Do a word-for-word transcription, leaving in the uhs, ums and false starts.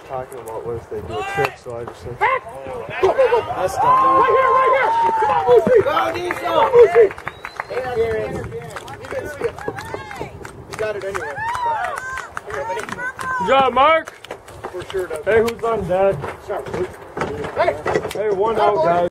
talking about what if they do a trick, so I just said, Go, go, go. That's done. Right here, right here. Come on, Moosey. Go, Diesel. Come on, Moosey. You got it anyway. Good job, Mark. For sure does. Hey, who's on deck? Hey. Hey, one out, guys.